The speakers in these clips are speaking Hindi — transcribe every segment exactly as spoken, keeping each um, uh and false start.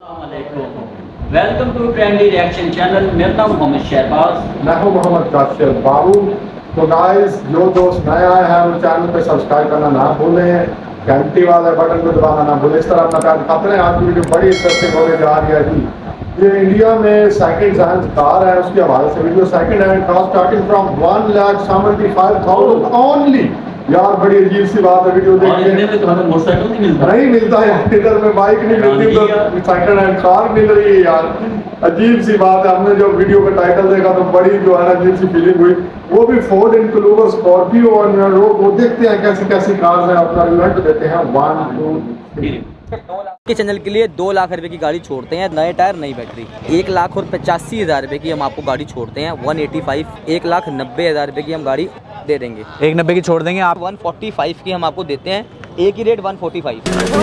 Welcome to trendy reaction channel. मेरा नाम मोहम्मद शहबाज, मैं हूं मोहम्मद काशिफ बाबू। तो गाइस, जो दोस्त नए आए हैं वो चैनल पे सब्सक्राइब करना ना भूलें, घंटी वाले बटन को दबाना ना भूलें। इस तरह अपना प्यार दिखाते हैं। आज की वीडियो बड़ी इंटरेस्टिंग होने जा रही है जी। ये इंडिया में सेकंड हैंड कार है, उसके हवाले से video. Second hand car starting from one lakh seventy five thousand only. यार बड़ी अजीब सी बात है। वीडियो देखिए, तो हमें मोटरसाइकिल नहीं मिलता नहीं मिलता यार, इधर में बाइक नहीं मिलती तो सेकंड हैंड कार मिल रही है यार। अजीब सी बात है। हमने जब वीडियो का टाइटल देखा तो बड़ी जो है ना अजीब सी फीलिंग हुई। वो भी फोर्ड इनक्लूवर स्कॉर्पियो। और वो देखते हैं कैसी कैसी कार्स हैं, अपना रिजल्ट देते हैं। वन टू थ्री के चैनल के लिए दो लाख रुपए की गाड़ी छोड़ते हैं, नए टायर नई बैटरी। एक लाख और पचासी हजार रुपए की हम आपको गाड़ी छोड़ते हैं, वन एटी फाइव। एक लाख नब्बे हजार रुपए की हम गाड़ी दे देंगे, एक नब्बे की छोड़ देंगे आप। वन फोर्टी फाइव की हम आपको देते हैं, एक ही rate one forty five.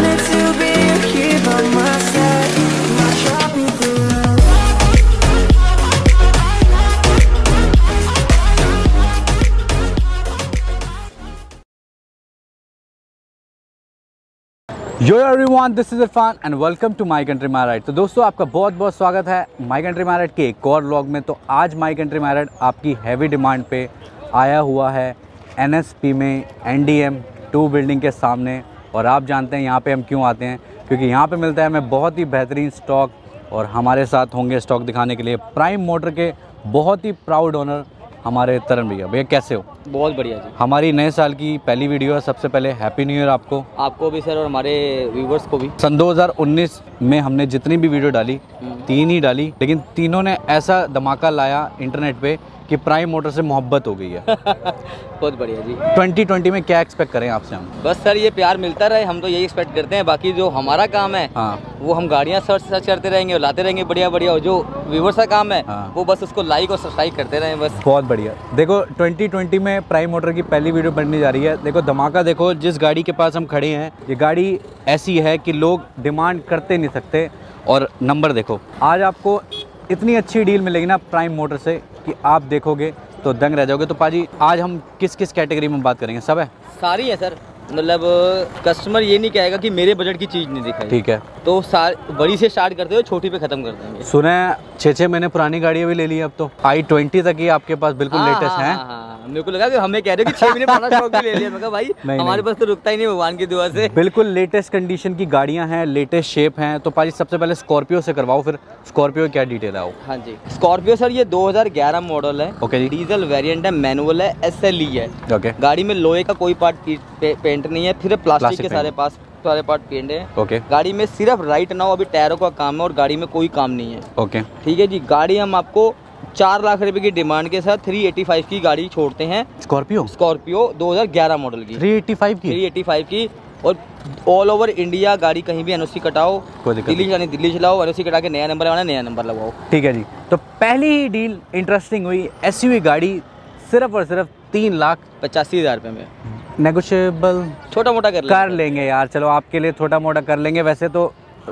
Yo everyone, this is Irfan and welcome to my country my ride. तो दोस्तों, आपका बहुत बहुत स्वागत है माय कंट्री माय राइड के एक और व्लॉग में। तो आज माय कंट्री माय राइड आपकी हैवी डिमांड पे आया हुआ है एन एस पी में N D M two building के सामने। और आप जानते हैं यहाँ पे हम क्यों आते हैं, क्योंकि यहाँ पे मिलता है हमें बहुत ही बेहतरीन स्टॉक। और हमारे साथ होंगे स्टॉक दिखाने के लिए प्राइम मोटर के बहुत ही प्राउड ओनर हमारे तरन भैया। भैया कैसे हो? बहुत बढ़िया जी। हमारी नए साल की पहली वीडियो है। सबसे पहले हैप्पी न्यू ईयर आपको आपको भी सर, और हमारे व्यूवर्स को भी। सन दो हज़ार उन्नीस में हमने जितनी भी वीडियो डाली, तीन ही डाली, लेकिन तीनों ने ऐसा धमाका लाया इंटरनेट पे कि प्राइम मोटर से मोहब्बत हो गई है। बहुत बढ़िया जी। ट्वेंटी ट्वेंटी में क्या एक्सपेक्ट करें आपसे हम? बस सर, ये प्यार मिलता रहे, हम तो यही एक्सपेक्ट करते हैं। बाकी जो हमारा काम है, हाँ, वो हम गाड़ियाँ सर्च सर्च करते रहेंगे और लाते रहेंगे बढ़िया बढ़िया। और जो व्यूवर्स का काम है, हाँ, वो बस उसको लाइक और सब्सक्राइब करते रहें बस। बहुत बढ़िया। देखो, ट्वेंटी ट्वेंटी में प्राइम मोटर की पहली वीडियो बनने जा रही है। देखो धमाका, देखो जिस गाड़ी के पास हम खड़े हैं, ये गाड़ी ऐसी है कि लोग डिमांड करते नहीं सकते। और नंबर देखो, आज आपको इतनी अच्छी डील मिलेगी ना प्राइम मोटर से कि आप देखोगे तो दंग रह जाओगे। तो पाजी, आज हम किस किस कैटेगरी में बात करेंगे? सब है, सारी है सर। मतलब कस्टमर ये नहीं कहेगा कि मेरे बजट की चीज़ नहीं दिखाई। ठीक है, तो सार बड़ी से स्टार्ट करते हुए छोटी पे खत्म कर देंगे। सुना है छः छः महीने पुरानी गाड़ियाँ भी ले ली अब तो। आई ट्वेंटी तक ही आपके पास बिल्कुल लेटेस्ट है। मेरे को लगा कि हमें कह रहे हो कि छह महीने पुराना स्टॉक भी ले लिया। मैं कहा भाई नहीं, हमारे नहीं। पास तो रुकता ही नहीं भगवान की दुआ से। बिल्कुल लेटेस्ट कंडीशन की गाड़ियाँ हैं, लेटेस्ट शेप हैं। तो पाजी सबसे पहले स्कॉर्पियो से करवाओ, फिर स्कॉर्पियो क्या डिटेल है? हाँ जी, स्कॉर्पियो सर ये दो हज़ार ग्यारह मॉडल है। ओके जी। डीजल वेरिएंट है, मैनुअल है, एस एल ई है। ओके। गाड़ी में लोहे का कोई पार्ट पे, पेंट नहीं है, फिर प्लास्टिक के सारे पास सारे पार्ट पेंट है। ओके। गाड़ी में सिर्फ राइट नाउ अभी टायरों का काम है और गाड़ी में कोई काम नहीं है। ओके, ठीक है जी। गाड़ी हम आपको चार लाख रुपए की डिमांड के साथ थ्री एटी फाइव की गाड़ी छोड़ते हैं। स्कॉर्पियो स्कॉर्पियो दो हज़ार ग्यारह मॉडल की, थ्री एटी फाइव की थ्री एटी फाइव की। और ऑल ओवर इंडिया गाड़ी कहीं भी एनओसी कटाओ, दिल्ली जाने दिल्ली चलाओ, एनओसी कटा के नया नंबर लगाना, नया नंबर लगवाओ। ठीक है जी। तो पहली ही डील इंटरेस्टिंग हुई, एसयूवी गाड़ी सिर्फ और सिर्फ तीन लाख पचासी हजार रुपये में। नेगोशिएबल छोटा मोटा कर कर लेंगे यार, चलो आपके लिए छोटा मोटा कर लेंगे। वैसे तो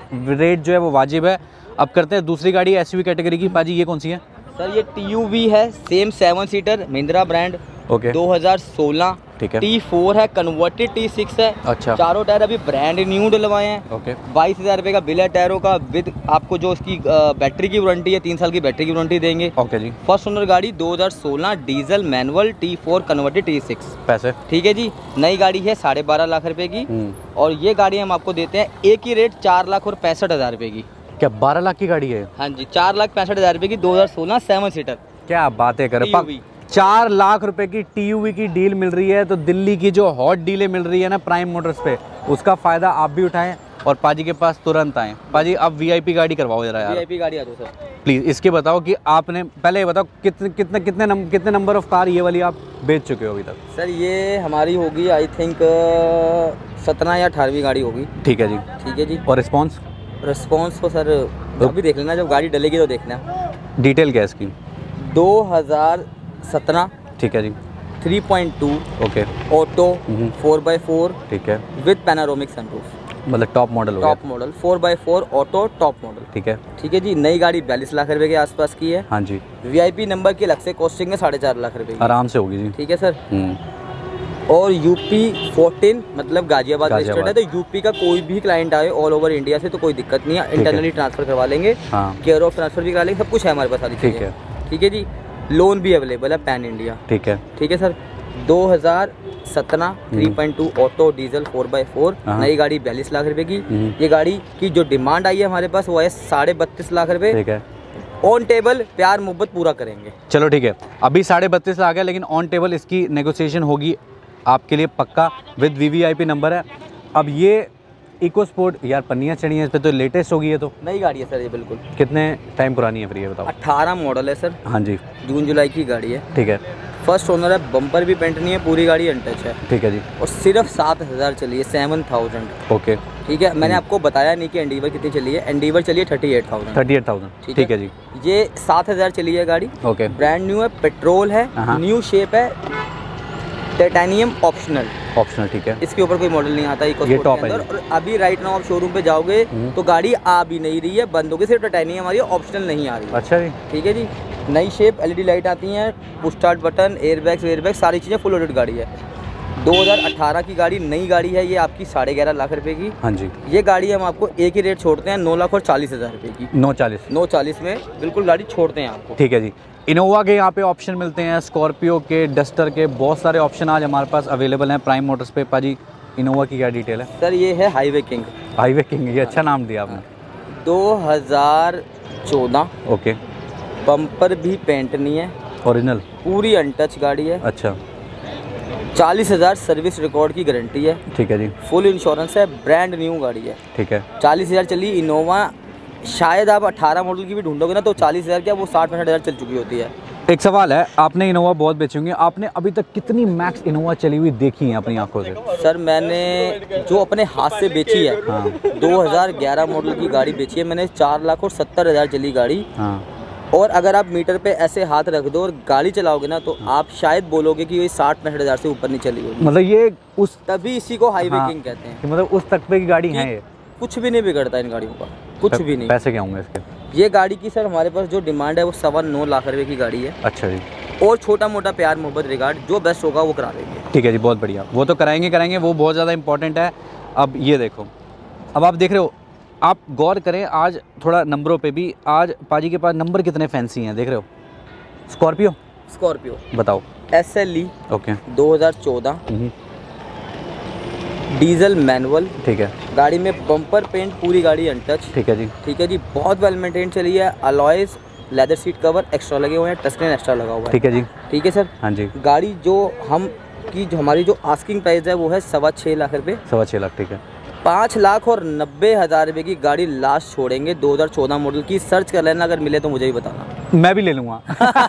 रेट जो है वो वाजिब है। अब करते हैं दूसरी गाड़ी एसयूवी कैटेगरी की। पाजी ये कौन सी है? सर ये टी यू वी है, same seven seater, Mahindra brand. Okay. दो हज़ार सोलह। ठीक है। टी फोर है, कन्वर्टेड टी सिक्स है। अच्छा। चारों टायर अभी ब्रांड न्यू डलवाए हैं। ओके। बाईस हजार रुपये का बिल है टायरों का, विद आपको जो इसकी बैटरी की वारंटी है, तीन साल की बैटरी की वारंटी देंगे। ओके जी। फर्स्ट ओनर गाड़ी दो हज़ार सोलह, diesel manual, T four converted T six. पैसे? ठीक है जी। नई गाड़ी है साढ़े बारह लाख रुपए की। और ये गाड़ी हम आपको देते हैं एक ही रेट चार लाख और पैंसठ हजार रुपए की। क्या बारह लाख की गाड़ी है? हाँ जी, चार लाख पैंसठ हजार रुपए की, दो हज़ार सोलह, सेवन सीटर। क्या बातें कर, टी यू वी। चार लाख रुपए की टीयूवी की डील मिल रही है। तो दिल्ली की जो हॉट डीलें मिल रही है ना प्राइम मोटर्स पे, उसका फायदा आप भी उठाएं और पाजी के पास तुरंत आएं। पाजी अब वीआईपी गाड़ी करवाओ जरा यार, वीआईपी गाड़ी आ दो सर प्लीज। इसके बताओ कि आपने पहले ये बताओ कितने कितने कितने नंबर कितने नंबर ऑफ कार ये वाली आप बेच चुके हो अभी तक? सर ये हमारी होगी आई थिंक सत्रह या अठारहवीं गाड़ी होगी। ठीक है जी। ठीक है जी। और रिस्पॉन्स? रिस्पॉन्स तो सर अभी देख लेना, जब गाड़ी डलेगी तो देखना। डिटेल क्या है इसकी? दो हज़ार सत्रह। ठीक है जी। Three point two okay. Auto, four by four. ठीक है। विद पैनारोमिक सनरूफ, मतलब टॉप मॉडल हो गया। Top model, four by four auto top model. ठीक है। ठीक है जी। नई गाड़ी बयालीस लाख रुपए के आसपास की है। हाँ जी। वीआईपी नंबर की अलग से कॉस्टिंग है साढ़े चार लाख रुपए की। आराम से होगी जी। ठीक है सर। और यूपी फोर्टीन मतलब गाजियाबाद रजिस्टर्ड है, तो यूपी का कोई भी क्लाइंट आए ऑल ओवर इंडिया से तो कोई दिक्कत नहीं है, इंटरनली ट्रांसफर करवा लेंगे, हाँ। केयर ऑफ ट्रांसफर भी करा लेंगे, सब कुछ है हमारे पास सारी ठीक चीज़ें। है ठीक है जी। लोन भी अवेलेबल है पैन इंडिया। ठीक है ठीक है सर। दो हज़ार सत्रह three point two auto diesel four by four, नई गाड़ी बयालीस लाख रुपए की। ये गाड़ी की जो डिमांड आई है हमारे पास वो है साढ़े बत्तीस लाख रुपए। ठीक है। ऑन टेबल प्यार मोहब्बत पूरा करेंगे। चलो ठीक है, अभी साढ़े बत्तीस लाख है, लेकिन ऑन टेबल इसकी नेगोशिएशन होगी आपके लिए पक्का, विद वीवीआईपी नंबर है। अब ये इको स्पोर्ट यार पन्नियाँ चढ़ी हैं इस पर, तो लेटेस्ट होगी ये तो। नई गाड़ी है सर ये बिल्कुल। कितने टाइम पुरानी है फिर ये बताओ? अट्ठारह मॉडल है सर। हाँ जी। जून जुलाई की गाड़ी है। ठीक है। फर्स्ट ओनर है, बम्पर भी पेंट नहीं है, पूरी गाड़ी अनटच है। ठीक है जी। और सिर्फ सात हज़ार चली है, सेवन थाउजेंड। ओके। ठीक है। मैंने आपको बताया नहीं कि एंडीवर कितनी चली है, एंडीवर चली है thirty eight thousand. Thirty eight thousand ठीक है जी। ये सात हज़ार चली है गाड़ी। ओके। ब्रांड न्यू है, पेट्रोल है, न्यू शेप है, टाइटेनियम ऑप्शनल। ऑप्शनल ठीक है। इसके ऊपर कोई मॉडल नहीं आता इको ये स्पोर्ट टॉप के है। अंदर। और अभी राइट नाउ आप शोरूम पे जाओगे तो गाड़ी आ भी नहीं रही है, बंद होगी, सिर्फ टाइटेनियम हमारी ऑप्शनल नहीं आ रही है। अच्छा जी। ठीक है जी। नई शेप, एलईडी लाइट आती हैं, पुश स्टार्ट बटन, एयरबैग्स वेयरबैग्स सारी चीज़ें फुल लोडेड गाड़ी है। दो हज़ार अठारह की गाड़ी, नई गाड़ी है ये आपकी साढ़े ग्यारह लाख रुपए की। हाँ जी। ये गाड़ी हम आपको एक ही रेट छोड़ते हैं, नौ लाख और चालीस हज़ार रुपये की। नौ चालीस नौ चालीस में बिल्कुल गाड़ी छोड़ते हैं आपको। ठीक है जी। इनोवा के यहाँ पे ऑप्शन मिलते हैं, स्कॉर्पियो के, डस्टर के, बहुत सारे ऑप्शन आज हमारे पास अवेलेबल हैं प्राइम मोटर्स पे। पाजी इनोवा की क्या डिटेल है? सर ये है हाईवे किंग। हाईवे किंग, ये अच्छा नाम दिया आपने। दो हज़ार चौदह। ओके। बम्पर भी पेंट नहीं है, ओरिजिनल पूरी अनटच गाड़ी है। अच्छा। चालीस हज़ार सर्विस रिकॉर्ड की गारंटी है। ठीक है जी। फुल इंश्योरेंस है, ब्रांड न्यू गाड़ी है। ठीक है। चालीस हज़ार चली इनोवा। शायद आप अठारह मॉडल की भी ढूंढोगे ना तो चालीस हज़ार क्या वो साठ पैंसठ हज़ार चल चुकी होती है। एक सवाल है, आपने इनोवा बहुत बेची होंगी, आपने अभी तक कितनी मैक्स इनोवा चली हुई देखी है अपनी आंखों से? सर मैंने जो अपने हाथ से बेची है, हाँ। दो हज़ार ग्यारह मॉडल की गाड़ी बेची है मैंने, चार लाख और सत्तर हज़ार चली गाड़ी। हाँ। और अगर आप मीटर पे ऐसे हाथ रख दो और गाड़ी चलाओगे ना तो आप शायद बोलोगे कि ये साठ पैंसठ हज़ार से ऊपर नहीं चली होगी। मतलब ये उस तभी इसी को हाईवे हाँ, किंग कहते हैं। कि मतलब उस तकबे की गाड़ी है ये? कुछ भी नहीं बिगड़ता इन गाड़ियों का, कुछ भी नहीं। पैसे क्या होंगे इसके? ये गाड़ी की सर हमारे पास जो डिमांड है वो सवा नौ लाख रुपए की गाड़ी है। अच्छा जी। और छोटा मोटा प्यार मोहब्बत रिगार्ड जो बेस्ट होगा वो करा देंगे। ठीक है जी, बहुत बढ़िया, वो तो कराएंगे कराएंगे वो बहुत ज़्यादा इंपॉर्टेंट है। अब ये देखो, अब आप देख रहे हो, आप गौर करें आज थोड़ा नंबरों पे भी, आज पाजी के पास नंबर कितने फैंसी हैं देख रहे हो। स्कॉर्पियो स्कॉर्पियो बताओ। S L E okay. दो हज़ार चौदह, डीजल मैनुअल। ठीक है। गाड़ी में बम्पर पेंट, पूरी गाड़ी अनटच। ठीक है जी। ठीक है जी। बहुत वेल मेंटेन चली है, alloys, leather seat cover extra लगे हुए हैं, टच स्क्रीन एक्स्ट्रा लगा हुआ है। ठीक है जी। ठीक है सर। हाँ जी। गाड़ी जो हम की जो हमारी जो आस्किंग प्राइस है वो है सवा छः लाख रुपए। सवा छः लाख ठीक है। पाँच लाख और नब्बे हज़ार रुपये की गाड़ी लास्ट छोड़ेंगे, दो हज़ार चौदह मॉडल की। सर्च कर लेना, अगर मिले तो मुझे भी बताना, मैं भी ले लूँगा।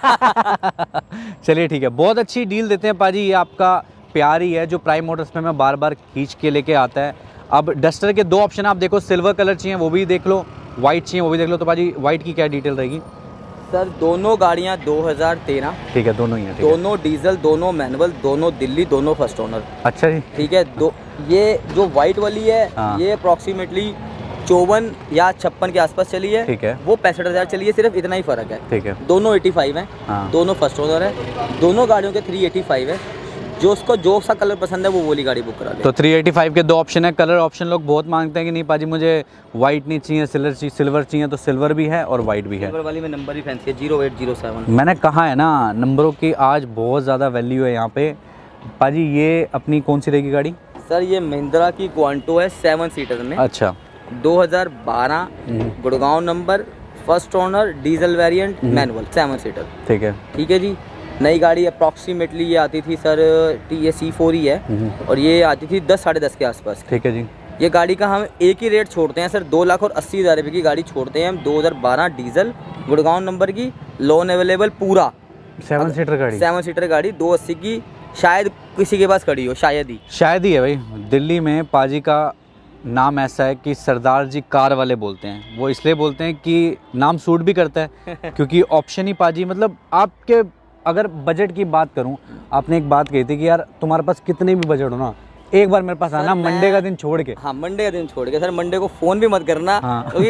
चलिए ठीक है, बहुत अच्छी डील देते हैं पाजी, ये आपका प्यार ही है जो प्राइम मोटर्स में मैं बार बार खींच के लेके आता है। अब डस्टर के दो ऑप्शन आप देखो, सिल्वर कलर चाहिए वो भी देख लो, वाइट चाहिए वो भी देख लो। तो पाजी वाइट की क्या डिटेल रहेगी? सर दोनों गाड़ियाँ दो हज़ार तेरह। ठीक है, दोनों ही है। ठीक है। दोनों डीजल, दोनों मैनुअल, दोनों दिल्ली, दोनों फर्स्ट ओनर। अच्छा जी। ठीक है। दो ये जो वाइट वाली है, हाँ। ये अप्रॉक्सीमेटली चौवन या छप्पन के आसपास चली है। ठीक है। वो पैंसठ हज़ार चली है, सिर्फ इतना ही फर्क है। ठीक है। दोनों पचासी हैं। हाँ। दोनों फर्स्ट ओनर है, दोनों गाड़ियों के तीन सौ पचासी है। जो उसको जो सा कलर पसंद है वो वाली गाड़ी बुक करा ले। तो तीन सौ पचासी के दो ऑप्शन है। कलर ऑप्शन लोग बहुत मांगते हैं कि नहीं पाजी मुझे वाइट नहीं चाहिए, सिल्वर चाहिए, सिल्वर चाहिए, तो सिल्वर भी है और वाइट भी है। सिल्वर वाली में नंबर ही फैंसी है, जीरो एट जीरो सेवन। मैंने कहा है ना, नंबरों की आज बहुत ज़्यादा वैल्यू है यहाँ पे। पाजी ये अपनी कौन सी रहेगी गाड़ी? सर ये महिंद्रा की क्वांटो है, सेवन सीटर में। अच्छा। दो हज़ार बारह, Gurgaon number, first owner, diesel variant, manual, seven seater. ठीक है। ठीक है जी। नई गाड़ी अप्रॉक्सीमेटली ये आती थी sir, T A C four ही है, और ये आती थी दस साढ़े दस के आसपास। ठीक है जी। ये गाड़ी का हम एक ही रेट छोड़ते हैं सर, दो लाख और अस्सी हज़ार रुपये की गाड़ी छोड़ते हैं हम। दो हज़ार बारह डीजल, गुड़गांव नंबर की, लोन अवेलेबल पूरा। सेवन सीटर गाड़ी? सेवन सीटर गाड़ी, दो अस्सी की, शायद किसी के पास खड़ी हो, शायद ही शायद ही है भाई। दिल्ली में पाजी का नाम ऐसा है कि सरदार जी कार वाले बोलते हैं। वो इसलिए बोलते हैं कि नाम सूट भी करता है क्योंकि ऑप्शन ही पाजी, मतलब आपके अगर बजट की बात करूं, आपने एक बात कही थी कि यार तुम्हारे पास कितने भी बजट हो ना, एक बार मेरे पास आना मंडे का दिन छोड़ के। हाँ मंडे का दिन छोड़ के सर, मंडे को फ़ोन भी मत करना, क्योंकि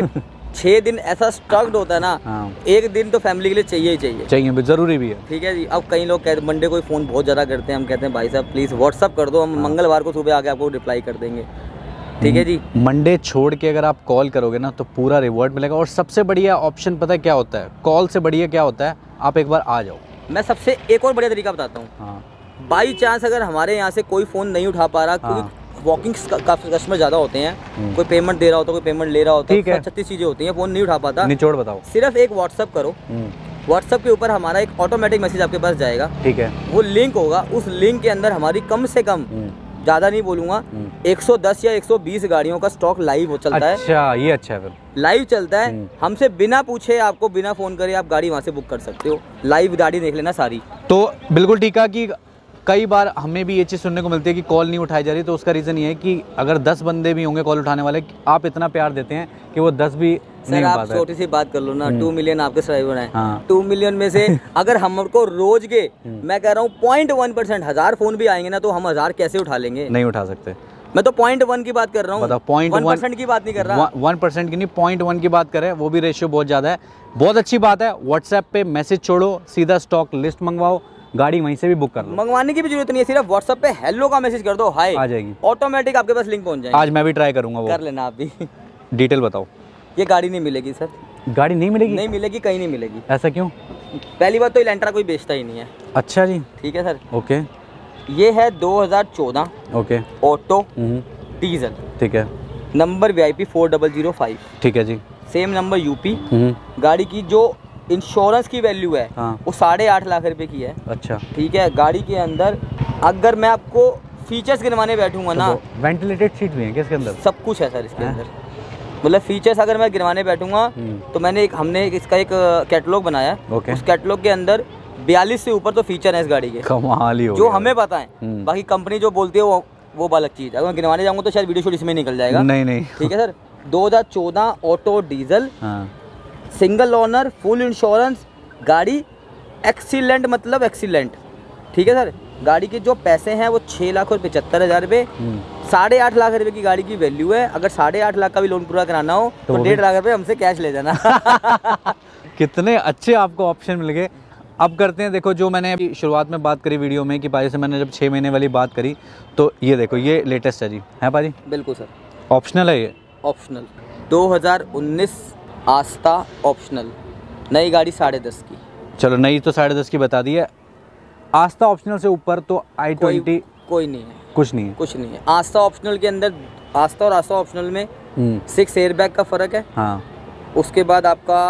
छः दिन ऐसा स्टॉक्ड होता है ना, हाँ। एक दिन तो फैमिली के लिए चाहिए ही चाहिए चाहिए भी, ज़रूरी भी है। ठीक है जी। अब कई लोग कहते मंडे को फ़ोन बहुत ज़्यादा करते हैं, हम कहते हैं भाई साहब प्लीज़ व्हाट्सअप कर दो, हम हाँ। मंगलवार को सुबह आके आपको रिप्लाई कर देंगे। ठीक है जी। मंडे छोड़ के अगर आप कॉल करोगे ना तो पूरा रिवॉर्ड मिलेगा। और सबसे बढ़िया ऑप्शन पता है क्या होता है, कॉल से बढ़िया क्या होता है, आप एक बार आ जाओ। मैं सबसे एक और बढ़िया तरीका बताता हूँ। हाँ बाई चांस अगर हमारे यहाँ से कोई फ़ोन नहीं उठा पा रहा, हाँ। क्योंकि वॉकिंग काफ़ी कस्टमर ज़्यादा होते हैं, हम्म। कोई पेमेंट दे रहा होता है, कोई पेमेंट ले रहा होता ठीक है। है, छत्तीस चीज़ें होती हैं, फ़ोन नहीं उठा पाता, निचोड़ बताओ। सिर्फ एक व्हाट्सअप करो। हम्म, व्हाट्सअप के ऊपर हमारा एक ऑटोमेटिक मैसेज आपके पास जाएगा, ठीक है। वो लिंक होगा, उस लिंक के अंदर हमारी कम से कम, हम्म, ज़्यादा नहीं बोलूँगा, हम्म। एक सौ दस या एक सौ बीस गाड़ियों का स्टॉक लाइव हो चलता है। अच्छा, ये अच्छा है फिर। लाइव चलता है, हम्म। हमसे बिना पूछे, आपको बिना फ़ोन करे आप गाड़ी वहाँ से बुक कर सकते हो, लाइव गाड़ी देख लेना सारी। तो बिल्कुल ठीक है कि कई बार हमें भी ये चीज़ सुनने को मिलती है कि कॉल नहीं उठाई जा रही, तो उसका रीज़न ये है कि अगर दस बंदे भी होंगे कॉल उठाने वाले, आप इतना प्यार देते हैं कि वो दस भी नहीं सर हो आप पाता है। छोटी सी बात कर लो ना, टू मिलियन आपके सब्सक्राइबर हैं, हाँ। टू मिलियन में से अगर हमको रोज के, मैं कह रहा हूँ पॉइंट वन परसेंट हजार फोन भी आएंगे ना, तो हम हजार कैसे उठा लेंगे? नहीं उठा सकते। मैं तो पॉइंट वन की बात कर रहा हूँ, बताओ, पॉइंट वन वन परसेंट की बात नहीं कर रहा। वन परसेंट की नहीं, पॉइंट वन की बात करें, वो भी रेशियो बहुत ज़्यादा है। बहुत अच्छी बात है। व्हाट्सएप पे मैसेज छोड़ो, सीधा स्टॉक लिस्ट मंगवाओ, गाड़ी वहीं से भी बुक कर लो। मंगवाने की भी जरूरत नहीं है, सिर्फ व्हाट्सएप पे हेलो का मैसेज कर दो, हाय आ जाएगी, ऑटोमेटिक आपके पास लिंक पहुंच जाएगी। आज मैं भी ट्राई करूंगा वो। कर लेना आप भी। डिटेल बताओ। ये गाड़ी नहीं मिलेगी सर, गाड़ी नहीं मिलेगी? नहीं मिलेगी, कहीं नहीं मिलेगी। ऐसा क्यों? पहली बात तो इलेंट्रा कोई बेचता ही नहीं है। अच्छा जी, ठीक है सर। ओके ये है दो हज़ार चौदह ओके। ऑटो हम्म, डीजल, ठीक है number V I P four double zero five, ठीक है जी। Same number UP. हम्म, गाड़ी की जो इंश्योरेंस की वैल्यू है हाँ। वो साढ़े आठ लाख रुपए की है। अच्छा। ठीक है। गाड़ी के अंदर अगर मैं आपको फीचर्स गिनवाने बैठूंगा ना, वेंटिलेटेड सीट भी है क्या इसके अंदर? सब कुछ है सर इसके हैं? अंदर। मतलब फीचर्स अगर मैं गिनवाने बैठूंगा हम्म, तो मैंने एक हमने एक इसका एक कैटलॉग बनाया है। ओके। उस कैटलॉग के अंदर बयालीस से ऊपर तो फीचर है इस गाड़ी के, कमाल ही हो जो गया। हमें पता है। हम्म। बाकी कंपनी जो बोलती है वो वो अलग चीज़ है। अगर मैं गिनवाने जाऊंगा तो शायद वीडियो शूट इसमें निकल जाएगा। नहीं नहीं। ठीक है सर। दो हज़ार चौदह ऑटो डीजल, हाँ, सिंगल ओनर, फुल इंश्योरेंस, गाड़ी एक्सीलेंट, मतलब एक्सीलेंट। ठीक है सर। गाड़ी के जो पैसे हैं वो छः लाख और पचहत्तर हज़ार रुपये, हम्म, साढ़े आठ लाख रुपए की गाड़ी की वैल्यू है। अगर साढ़े आठ लाख का भी लोन पूरा कराना हो तो तो वो डेढ़ भी- लाख रुपए हमसे कैश ले जाना। कितने अच्छे आपको ऑप्शन मिल गए। अब करते हैं, देखो जो मैंने अभी शुरुआत में बात करी वीडियो में कि भाई से मैंने जब छः महीने वाली बात करी, तो ये देखो ये लेटेस्ट है जी, है भाजी? बिल्कुल सर, ऑप्शनल है ये? ऑप्शनल। दो हज़ार उन्नीस आस्था ऑप्शनल, नई गाड़ी साढ़े दस की। चलो नई तो साढ़े दस की बता दी है। आस्था ऑप्शनल से ऊपर तो आई कोई ट्वेंटी कोई नहीं है, कुछ नहीं है। कुछ नहीं है। आस्था ऑप्शनल के अंदर, आस्था और आस्था ऑप्शनल में हम्म, सिक्स एयर बैग का फ़र्क है। हाँ। उसके बाद आपका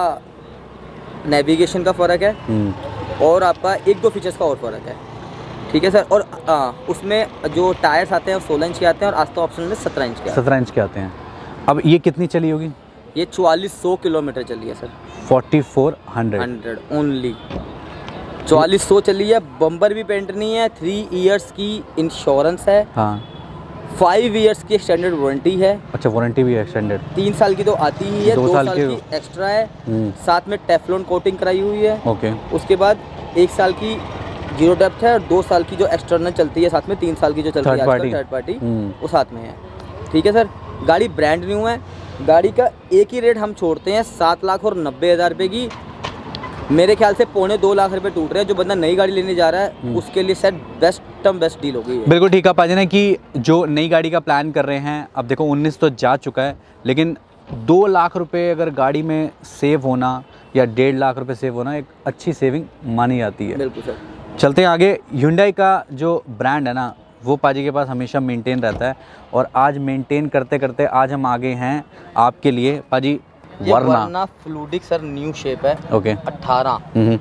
नेविगेशन का फ़र्क है, हम्म, और आपका एक दो फीचर्स का और फ़र्क है। ठीक है सर। और आ, उसमें जो टायर्स आते हैं वो सोलह इंच के आते हैं, और आस्था ऑप्शनल में सत्रह इंच के आते सत्रह इंच के आते हैं। अब ये कितनी चली होगी? हैं। ये चौवालीस सौ किलोमीटर चली है sir, forty four hundred. Hundred only, चौवालीस सौ चली है। बम्पर भी पेंट नहीं है, थ्री इयर्स की इंश्योरेंस है, हाँ। फाइव इयर्स की एक्सटेंडेड वारंटी है, अच्छा, वारंटी भी एक्सटेंडेड? तीन साल की तो आती ही है, दो दो साल साल की- की एक्स्ट्रा है, हम्म, साथ में टेफ्लॉन कोटिंग कराई हुई है। ओके। उसके बाद एक साल की जीरो डेप्थ है, और दो साल की जो एक्सटर्नल चलती है, साथ में तीन साल की जो चलती है थर्ड आजकल पार्टी। थर्ड पार्टी, हम्म, वो साथ में है। ठीक है सर। गाड़ी ब्रांड न्यू है। गाड़ी का एक ही रेट हम छोड़ते हैं सात लाख और नब्बे हज़ार रुपये की। मेरे ख्याल से पौने दो लाख रुपए टूट रहे हैं। जो बंदा नई गाड़ी लेने जा रहा है उसके लिए शायद बेस्ट टर्म बेस्ट डील हो गई है। बिल्कुल ठीक है पाजी ने कि जो नई गाड़ी का प्लान कर रहे हैं, अब देखो उन्नीस तो जा चुका है, लेकिन दो लाख रुपए अगर गाड़ी में सेव होना या डेढ़ लाख रुपए सेव होना एक अच्छी सेविंग मानी जाती है। बिल्कुल सर। चलते हैं आगे। Hyundai का जो ब्रांड है ना वो पाजी के पास हमेशा मेंटेन रहता है, और आज मेंटेन करते करते आज हम आगे हैं आपके लिए पाजी ये Verna. Verna fluidic sir, new shape है, ओके। अट्ठारह, हम्म,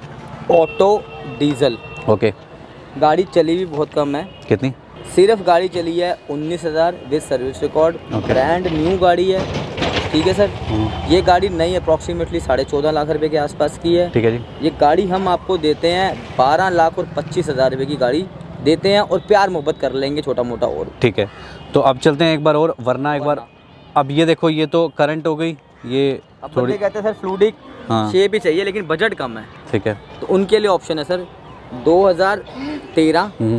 ऑटो डीजल। ओके। गाड़ी चली भी बहुत कम है, कितनी? सिर्फ गाड़ी चली है उन्नीस हज़ार with service record. Okay. Brand new गाड़ी है। ठीक है सर। हम्म, ये गाड़ी नई अप्रॉक्सीमेटली साढ़े चौदह लाख रुपए के आसपास की है। ठीक है जी। ये गाड़ी हम आपको देते हैं बारह लाख और पच्चीस हज़ार रुपये की गाड़ी देते हैं, और प्यार मोहब्बत कर लेंगे छोटा मोटा और। ठीक है, तो अब चलते हैं एक बार और वरना एक बार। अब ये देखो ये तो करंट हो गई, ये अब थोड़ी बंदे कहते हैं सर फ्लूडिक हाँ शेप ही चाहिए लेकिन बजट कम है, ठीक है। तो उनके लिए ऑप्शन है सर दो हज़ार तेरह हम्म,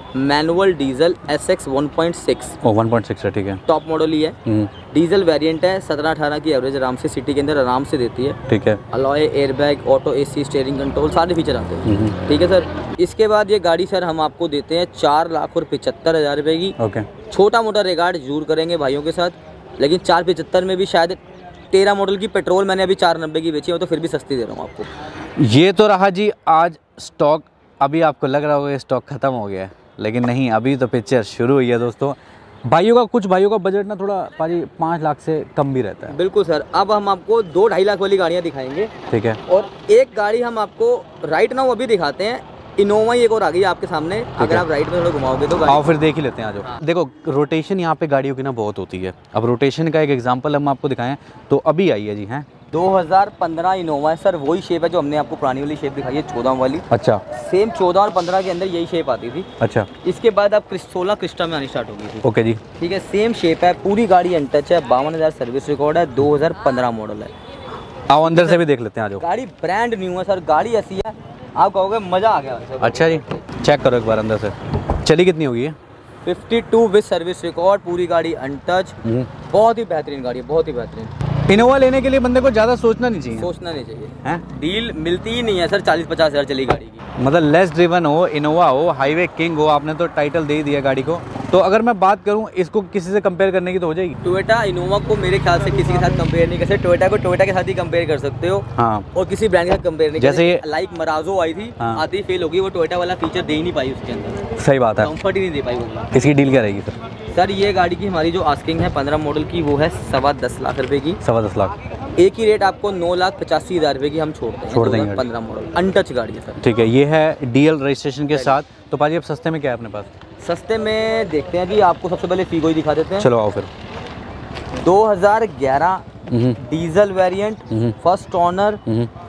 manual diesel S X one point six. ओ वन पॉइंट सिक्स है, ठीक है। टॉप मॉडल ही है, हम्म, डीजल वेरिएंट है, सत्रह अठारह की एवरेज आराम से सिटी के अंदर आराम से देती है। ठीक है। Alloy, airbag, auto AC, steering control, सारे फीचर आते हैं। हम्म, ठीक है सर। इसके बाद ये गाड़ी सर हम आपको देते हैं चार लाख और पचहत्तर हज़ार रुपये की। ओके। छोटा मोटा रिगार्ड जरूर करेंगे भाइयों के साथ, लेकिन चार पचहत्तर में भी शायद तेरह मॉडल की पेट्रोल मैंने अभी चार नब्बे की बेची है, तो फिर भी सस्ती दे रहा हूँ आपको। ये तो रहा जी आज स्टॉक। अभी आपको लग रहा होगा स्टॉक ख़त्म हो गया है, लेकिन नहीं, अभी तो पिक्चर शुरू हुई है दोस्तों। भाइयों का कुछ भाइयों का बजट ना थोड़ा पाजी पाँच लाख से कम भी रहता है। बिल्कुल सर। अब हम आपको दो ढाई लाख वाली गाड़ियाँ दिखाएंगे, ठीक है। और एक गाड़ी हम आपको राइट नाउ अभी दिखाते हैं, इनोवा एक और आ गई आपके सामने। अगर आप राइट में थोड़ा घुमाओगे तो आओ फिर देख ही लेते हैं। आज हाँ। देखो रोटेशन यहाँ पे गाड़ियों की ना बहुत होती है। अब रोटेशन का एक एग्जांपल हम आपको दिखाएं तो अभी आई है जी, हैं दो हज़ार पंद्रह इनोवा है सर, वही शेप है जो हमने आपको पुरानी वाली शेप दिखाई है चौदह वाली। अच्छा। सेम चौदह और पंद्रह के अंदर यही शेप आती थी। अच्छा। इसके बाद अब सोलह क्रिस्टा में आनी स्टार्ट हो गई थी। ओके जी। ठीक है, सेम शेप है, पूरी गाड़ी अनटच है, बावन हज़ार सर्विस रिकॉर्ड है, दो हज़ार पंद्रह मॉडल है। आओ अंदर से भी देख लेते हैं। आज गाड़ी ब्रांड न्यू है सर, गाड़ी ऐसी है आप कहोगे मज़ा आ गया। अच्छा जी, चेक करो एक बार अंदर से। चली कितनी होगी है? Fifty two with service record, पूरी गाड़ी अनटच, बहुत ही बेहतरीन गाड़ी है, बहुत ही बेहतरीन। इनोवा लेने के लिए बंदे को ज़्यादा सोचना नहीं चाहिए। सोचना नहीं चाहिए, हैं? डील मिलती ही नहीं है सर, चालीस पचास हज़ार चली गाड़ी की। मतलब लेस ड्रिवन हो, इनोवा हो, हाईवे किंग हो, आपने तो टाइटल दे ही दिया गाड़ी को। तो अगर मैं बात करूं इसको किसी से कंपेयर करने की तो हो जाएगी? टोयोटा इनोवा को मेरे ख्याल से किसी के साथ कंपेयर नहीं कर सकते। टोयोटा को टोयोटा के साथ ही कंपेयर कर सकते हो, हाँ, और किसी ब्रांड के साथ कंपेयर नहीं। जैसे जैसे लाइक मराजो आई थी, हाँ। आधी फेल होगी, वो टोयोटा वाला फीचर दे ही नहीं पाई उसके अंदर, सही बात है। कंफर्ट ही नहीं दे पाई वो। इसकी डील क्या रहेगी सर? सर ये गाड़ी की हमारी जो आस्किंग है पंद्रह मॉडल की, वो है सवा दस लाख रुपए की। सवा दस लाख। एक ही रेट आपको नौ लाख पचासी हज़ार रुपये की हम छोड़ते हैं। छोड़ देंगे। पंद्रह मॉडल अनटच गाड़ी है सर। ठीक है, ये है डीएल रजिस्ट्रेशन के साथ। तो पाजी अब सस्ते में क्या है अपने पास? सस्ते में देखते हैं जी, आपको सबसे पहले फीगो ही दिखा देते हैं। चलो आओ फिर। दो हज़ार ग्यारह hmm, diesel variant, hmm, first owner,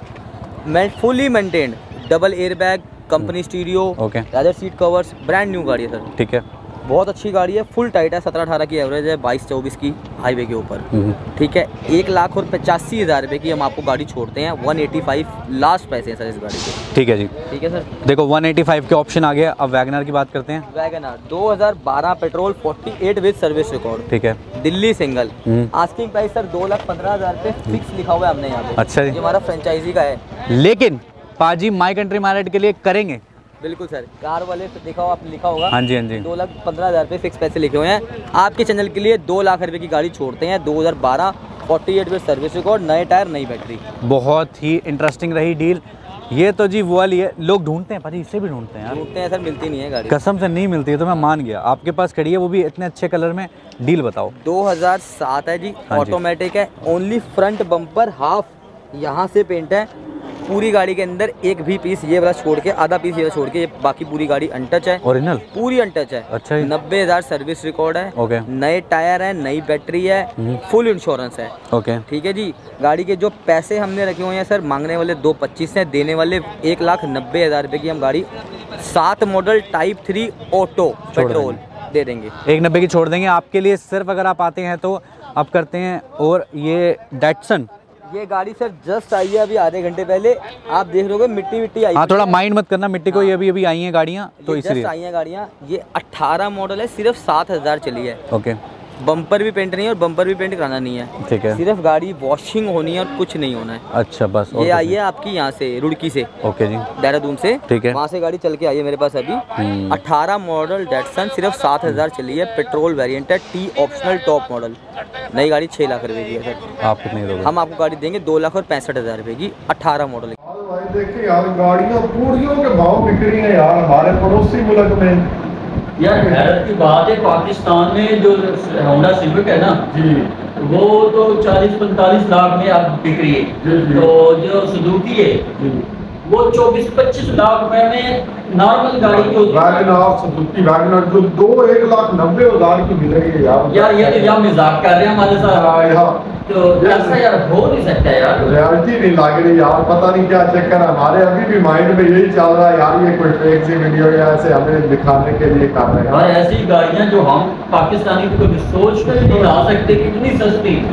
hmm, fully maintained, double airbag, company stereo, okay. Leather seat covers, brand new गाड़ी है सर। ठीक है। बहुत अच्छी गाड़ी है, फुल टाइट है, सत्रह अठारह की एवरेज है, बाईस चौबीस की हाईवे के ऊपर। हम्म, ठीक है, एक लाख और पचासी हज़ार रुपये की हम आपको गाड़ी छोड़ते हैं। वन एटी फाइव लास्ट पैसे हैं सर इस गाड़ी के। ठीक है जी। ठीक है सर। देखो वन एटी फाइव के ऑप्शन आ गया। अब वैगनर की बात करते हैं। वैगन आर दो हज़ार बारह पेट्रोल, अड़तालीस विद सर्विस रिकॉर्ड, ठीक है। Delhi single. Hmm, asking price sir दो लाख पंद्रह हज़ार रुपये फिक्स लिखा हुआ है हमने यहाँ पे। अच्छा जी। ये हमारा फ्रेंचाइजी का है। लेकिन पाजी माई कंट्री मार्केट के लिए करेंगे। बिल्कुल सर, कार वाले पे देखा हो आपने, लिखा होगा हाँ जी, हाँ जी। दो लाख पंद्रह हज़ार रुपये फिक्स पैसे लिखे हुए हैं। आपके चैनल के लिए दो लाख रुपए की गाड़ी छोड़ते हैं। दो हज़ार बारह, अड़तालीस विद सर्विस रिकॉर्ड, नए टायर, नई बैटरी। बहुत ही इंटरेस्टिंग रही डील। ये तो जी वो वाली है, लोग ढूंढते हैं पाजी, इससे भी ढूंढते हैं यार। ढूंढते हैं सर, मिलती नहीं है गाड़ी। कसम से नहीं मिलती है, तो मैं मान गया। आपके पास खड़ी है, वो भी इतने अच्छे कलर में। डील बताओ। दो हज़ार सात है जी, हाँ जी। ऑटोमेटिक है, ओनली फ्रंट बम्पर हाफ यहाँ से पेंट है। पूरी गाड़ी के अंदर एक भी पीस ये वाला छोड़ के, आधा पीस ये वाला छोड़ के, ये बाकी पूरी गाड़ी अनटच है, ओरिजिनल पूरी अनटच है। अच्छा जी। नब्बे हज़ार सर्विस रिकॉर्ड है, ओके। नए टायर है, नई बैटरी है, फुल इंश्योरेंस है। ओके। ठीक है जी। गाड़ी के जो पैसे हमने रखे हुए हैं सर, मांगने वाले दो पच्चीस हैं, देने वाले एक लाख नब्बे हज़ार रुपये की हम गाड़ी सात model type three auto petrol दे देंगे। एक नब्बे की छोड़ देंगे आपके लिए। सिर्फ अगर आप आते हैं तो आप करते हैं। और ये डैटसन, ये गाड़ी सर जस्ट आई है अभी आधे घंटे पहले, आप देख रहे हो मिट्टी मिट्टी आई। हाँ, थोड़ा माइंड मत करना मिट्टी को। ये अभी अभी आई हैं गाड़ियाँ, तो ये इसलिए जस्ट आई हैं गाड़ियाँ। ये अट्ठारह मॉडल है, सिर्फ सात हज़ार चली है। ओके। बम्पर भी पेंट नहीं है, और बम्पर भी पेंट कराना नहीं है। ठीक है। सिर्फ गाड़ी वॉशिंग होनी है और कुछ नहीं होना है। अच्छा बस। और ये कुछ आई नहीं। है आपकी यहाँ से, रुड़की से, ओके जी। देहरादून से। ठीक है। वहाँ से गाड़ी चल के आई है मेरे पास अभी। हम्म। अठारह मॉडल डेटसन, सिर्फ सात हज़ार चली है, पेट्रोल वेरिएंट है, टी ऑप्शनल टॉप मॉडल। नई गाड़ी छः लाख रुपए की है सर। आप कितने दोगे? हम आपको गाड़ी देंगे दो लाख और पैंसठ हज़ार रुपये की, अठारह मॉडल। अरे भाई देखिए यार, गाड़ियाँ पूरियों के भाव बिक रही हैं यार हमारे पड़ोसी मुल्क में। यार हैरत की बात है, पाकिस्तान में जो होंडा सिविक है ना जी, वो तो चालीस पैंतालीस लाख में अब बिक रही है। जी, जी। तो जो सुजुकी है जी। वो चौबीस पच्चीस लाख रुपए में नॉर्मल गाड़ी जो वैगनआर, सुजुकी वैगनआर जो दो एक लाख नब्बे हजार की मिल रही है यार। यार ये तो यहाँ मजाक कर रहे हैं हमारे साथ। हाँ, यहाँ तो ऐसा यार हो नहीं सकता यार। रियलिटी नहीं लग रही यार, पता नहीं क्या चक्कर है। हमारे अभी भी माइंड में यही चल रहा है यार, ये कोई फेक सी वीडियो या ऐसे हमें दिखाने के लिए कर रहे और हैं। ऐसी गाड़ियाँ जो हम पाकिस्तानी तो कभी सोच कर नहीं ला सकते, कितनी सस्ती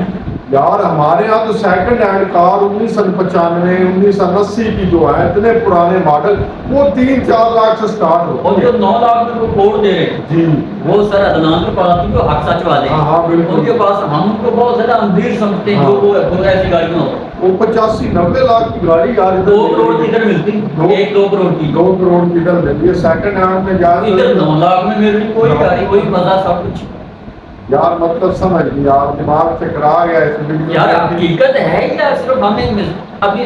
यार हमारे यहाँ तो सेकंड हैंड कार उन्नीस सौ पचानवे उन्नीस सौ अस्सी की जो है इतने पुराने मॉडल वो तीन चार लाख से स्टार्ट होते और जो नौ लाख में वो फोड़ दे रहे हैं जी वो सर अदनान के पास जो हक सच वाले हाँ, हाँ, बिल्कुल। उनके पास हम उनको बहुत ज्यादा अमीर समझते हैं, हाँ। जो वो वो ऐसी गाड़ियां हो वो पचासी नब्बे लाख की गाड़ी यार दो करोड़ की इधर मिलती दो- एक दो करोड़ की दो करोड़ की इधर मिलती है सेकंड हैंड में इधर नौ जा लाख में मिल रही कोई गाड़ी कोई मजा सब कुछ। यार मतलब समझ नहीं यार दिमाग से करा गया इस वीडियो यार में। हकीकत है या सिर्फ हमें मिस- अभी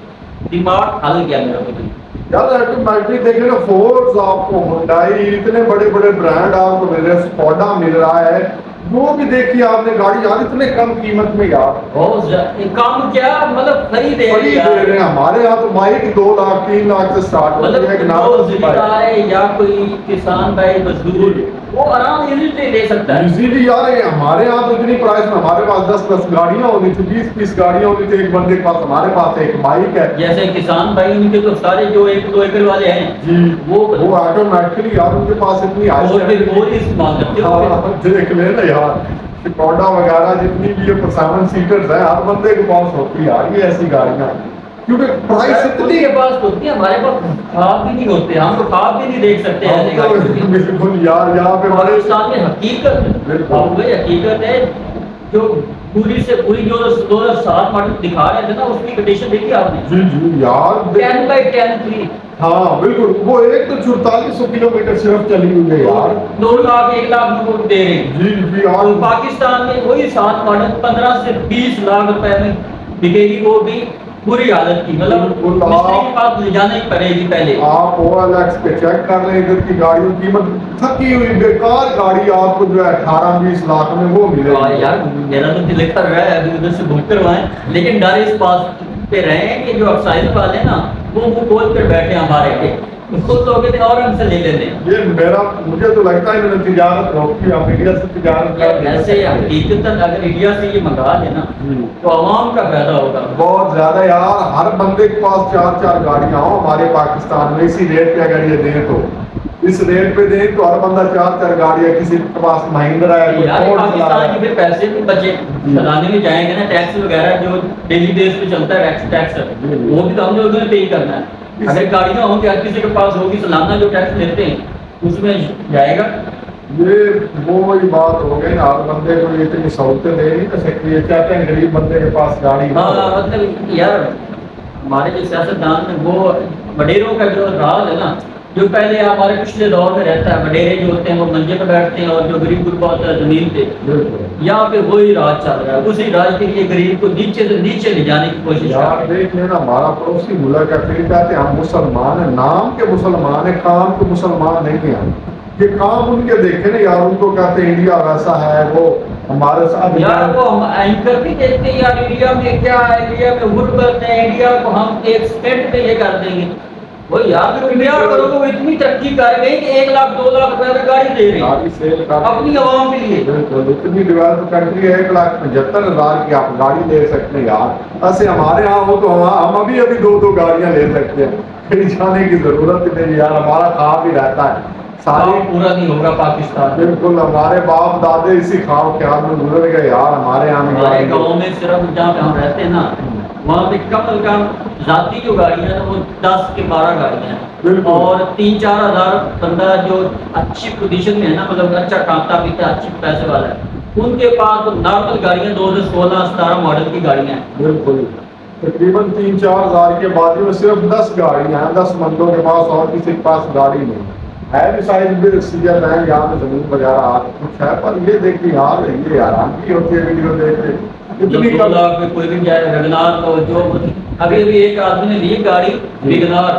दिमाग हल गया मेरा कभी। यार ऑटोमेटिक देखे ना फोर्स आपको हुंडई इतने बड़े बड़े ब्रांड आपको मिल रहे हैं स्कोडा मिल रहा है वो भी देखिए आपने गाड़ी यार इतने कम कीमत में यार बहुत ज्यादा काम क्या मतलब फ्री दे बड़ी रहे दे रहे हैं हमारे यहाँ तो बाइक दो लाख तीन लाख से स्टार्ट होती मतलब है एक जो नॉर्मल सी बाइक। जिम्मेदार है या कोई किसान भाई मजदूर वो आराम इजीली ले सकता है। इजीली यार ये हमारे यहाँ तो इतनी प्राइस में हमारे पास दस दस गाड़ियाँ होनी थी बीस बीस गाड़ियाँ होनी थी एक बंदे के पास हमारे पास एक बाइक है जैसे किसान भाई उनके तो सारे जो एक दो एकड़ वाले हैं जी वो वो ऑटोमेटिकली यार उनके पास इतनी और भी वो ही इस्तेमाल करते हो। हाँ, देख ले ना यार स्कोडा वगैरह जितनी भी ये सेवन सीटर्स है हर बंदे के पास होती है यार ये ऐसी गाड़ियाँ क्योंकि प्राइस इतनी उनके पास होती है हमारे पास ख्वाब भी नहीं होते, हम तो ख्वाब भी नहीं देख सकते ऐसे हम तो गाड़ी। बिल्कुल यार यहाँ पे बड़े पाकिस्तान में हकीकत बिल्कुल। अब वही हकीकत है जो पूरी से पूरी जो दो हजार सात मॉडल दिखा रहे थे ना उसकी कंडीशन देखी आपने जी जी यार टेन बाई टेन थी हाँ बिल्कुल वो एक तो चौतालीस सौ किलोमीटर सिर्फ चली हुई है यार दो लाख एक लाख में वो दे रहे हैं। जी जी और यार पाकिस्तान में वही सात मॉडल पंद्रह से बीस लाख रुपए में बिकेगी वो भी बुरी हालत की मतलब बिल्कुल, मिस्त्री आप- के पास ले जाने की पड़ेगी पहले। आप ओ एल एक्स पे चेक कर लें इधर की गाड़ियों की कीमत थकी हुई बेकार गाड़ी आपको जो है अठारह बीस लाख में वो हाँ मिलेगी यार मेरा तो दिल कर रहा है अभी उधर से बुक करवाएं लेकिन डर इस बात पे रहे हैं कि जो एक्साइज वाले ना वो वो खोल कर बैठे हैं हमारे के उसको तो कहते हैं और हमसे ले लेते हैं। ये मेरा मुझे तो लगता है इन्होंने तिजारत रोकी हम इंडिया से तिजारत कर ऐसे हकीकत अगर इंडिया से ये मंगा लेना तो आवाम का फायदा होगा। बहुत ज्यादा यार हर बंदे के पास चार चार गाड़ियां हो हमारे पाकिस्तान में इसी रेट पे अगर ये दें तो इस रेट पे दें तो हर बंदा चार चार गाड़ियां किसी के पास महिंद्रा है कोई यार फोर्ड चला पाकिस्तान रहा के है। फिर पैसे भी बचे चलाने में जाएंगे ना टैक्स वगैरह जो डेली बेस पे चलता है टैक्स टैक्स वो भी तो हम लोगों ने पे करना है। अगर गाड़ियां होंगी हर किसी के पास होगी सालाना जो टैक्स लेते हैं उसमें जाएगा। ये वो वही बात हो गई ना हर बंदे को ये इतनी सहूलतें दे नहीं ना सकती ये चाहते हैं गरीब बंदे के पास गाड़ी ना हाँ हो। मतलब यार हमारे जो सियासतदान में वो वडेरों का जो राज है ना जो पहले हमारे पिछले दौर में रहता है वडेरे जो होते हैं वो मंजे पर बैठते हैं और जो गरीब गुरबा होता है जमीन पे बिल्कुल यहाँ पे वही राज चल रहा है उसी राज के लिए गरीब को नीचे से नीचे ले जाने की कोशिश कर यार रहे हैं। देख लेना हमारा पड़ोसी मुल्क है फिर कहते हैं हम मुसलमान है नाम के मुसलमान है काम के मुसलमान नहीं है हम। ये काम उनके देखे ना यार उनको कहते हैं इंडिया वैसा है वो हमारे साथ यार वो हम एंकर भी देखते हैं यार इंडिया में क्या है इंडिया में गुर्बत है इंडिया को हम एक स्टेट पे ये कर देंगे वो यार जो इंडिया करोगे वो इतनी तरक्की कर गई कि एक लाख दो लाख रुपए में गाड़ी दे रही है गाड़ी सेल कर अपनी आवाम के लिए। बिल्कुल इतनी डेवलप कंट्री है एक लाख पचहत्तर हजार की आप गाड़ी ले सकते हैं यार ऐसे हमारे यहाँ हो तो हम हम अभी अभी दो दो गाड़ियाँ ले सकते हैं कहीं जाने की जरूरत ही नहीं यार हमारा खाब ही रहता है सारी काम पूरा नहीं होगा पाकिस्तान में। बिल्कुल हमारे बाप दादे इसी खाब ख्याल में गुजर गए यार हमारे यहाँ भी हमारे गाड़ी- गाँव में सिर्फ जहाँ पे हम रहते हैं ना वहाँ पे कम से कम जाती जो गाड़ियाँ हैं वो दस के बारह गाड़ियाँ हैं बिल्कुल। और तीन चार हजार बंदा जो अच्छी पोजीशन में है ना मतलब अच्छा खाता पीता अच्छे पैसे वाला है उनके पास तो नॉर्मल गाड़ियाँ दो हजार सोलह सतारह मॉडल की गाड़ियाँ हैं। बिल्कुल तकरीबन तीन चार हजार के बाद में सिर्फ दस गाड़ियां हैं दस बंदों के पास और किसी के पास गाड़ी नहीं है भी साइज भी सीजन है यहाँ पे जमीन वगैरह आ कुछ है पर ये देखिए यार ये आराम की होती है वीडियो देख के इतनी दो कम लाख में कोई भी जाए वैगनार तो जो अभी अभी एक आदमी ने ली गाड़ी वैगनार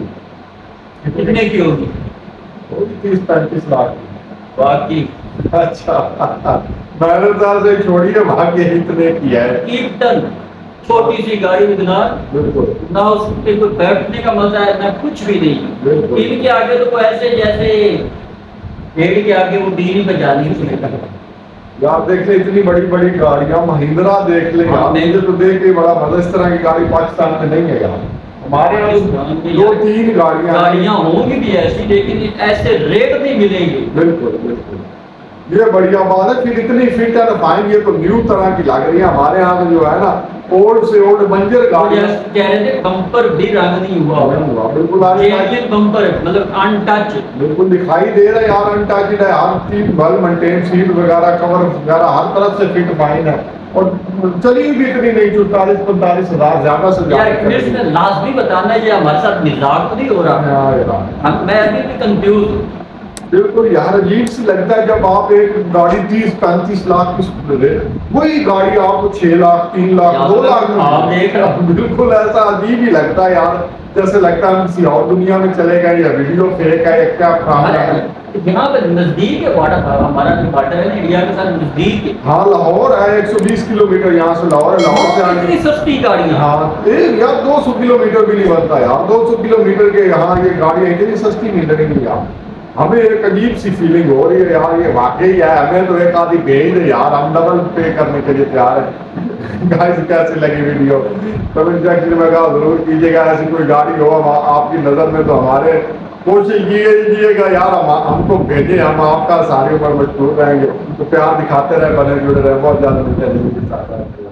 कितने की होगी तीस पैंतीस लाख की। बाकी अच्छा मैंने साल से छोड़ी है भाग्य इतने की है एक टन छोटी सी गाड़ी वैगनार बिल्कुल ना उस पे कोई बैठने का मजा है ना कुछ भी नहीं। बिल्कुल। इनके आगे तो वो ऐसे जैसे पेड़ के आगे वो बीड़ी बजा नहीं सुनेगा। यार देख ले इतनी बड़ी बड़ी गाड़ियां महिंद्रा देख ले हाँ, यार मुझे तो देख के बड़ा मजा इस तरह की गाड़ी पाकिस्तान में नहीं है यार हमारे यहाँ दो तीन गाड़ियां हैं। गाड़ियां होंगी भी ऐसी लेकिन ऐसे रेट नहीं मिलेंगे। बिल्कुल बिल्कुल ये बढ़िया बात है। फिर इतनी फिट एंड फाइन, ये तो न्यू तरह की लग रही है। हमारे यहाँ में जो है ना ओल्ड से ओल्ड बंजर गाड़ी कह रहे थे बम्पर भी रंग नहीं हुआ होगा, बिल्कुल जेन्युइन बम्पर मतलब अनटच, बिल्कुल दिखाई दे रहा है यार, अनटच्ड है। हर चीज वेल मेंटेन, सीट वगैरह कवर वगैरह हर तरफ से फिट फाइन है। और चली भी इतनी नहीं जो चालीस पैंतालीस हजार ज्यादा से यार ज्यादा। लाजमी बताना है ये हमारे साथ मजाक तो नहीं हो रहा। हम मैं अभी भी कंफ्यूज हूँ। बिल्कुल यार अजीब सी लगता है जब आप एक गाड़ी तीस पैंतीस लाख की ले, वही गाड़ी आपको छह लाख तीन लाख दो लाख आप देख रहे हो। बिल्कुल ऐसा अजीब ही लगता है यार, जैसे लगता है हम किसी और दुनिया में चले गए या वीडियो फेक है या क्या काम है। यहाँ पे नजदीक है बॉर्डर, हमारा जो बॉर्डर है ना इंडिया के साथ नजदीक है। हाँ लाहौर है एक सौ बीस किलोमीटर यहाँ से लाहौर है। लाहौर से आने इतनी सस्ती गाड़ियाँ। हाँ एक यार दो सौ किलोमीटर भी नहीं बनता यार, दो सौ किलोमीटर के यहाँ ये गाड़ियाँ इतनी सस्ती मिल रही यार। हमें एक अजीब सी फीलिंग हो रही है यार, ये वाकई है। हमें तो एक आधी भेज दे यार, हम डबल पे करने के लिए तैयार है। गाइस कैसी लगी वीडियो कमेंट सेक्शन में जरूर कीजिएगा। ऐसी कोई गाड़ी हो आपकी नज़र में तो हमारे कोशिश कीजिएगा यार, हम हमको भेजें, हम आपका सारी उम्र मशहूर रहेंगे। तो प्यार दिखाते रहे, बने जुड़े रहे। बहुत ज़्यादा मिलते हैं।